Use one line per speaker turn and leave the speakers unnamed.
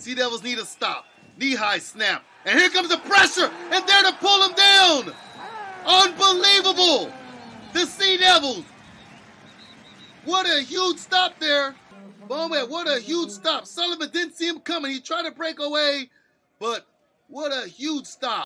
Sea Devils need a stop. Knee-high snap. And here comes the pressure. And there to pull him down. Unbelievable. The Sea Devils. What a huge stop there. Bowman, what a huge stop. Sullivan didn't see him coming. He tried to break away. But what a huge stop.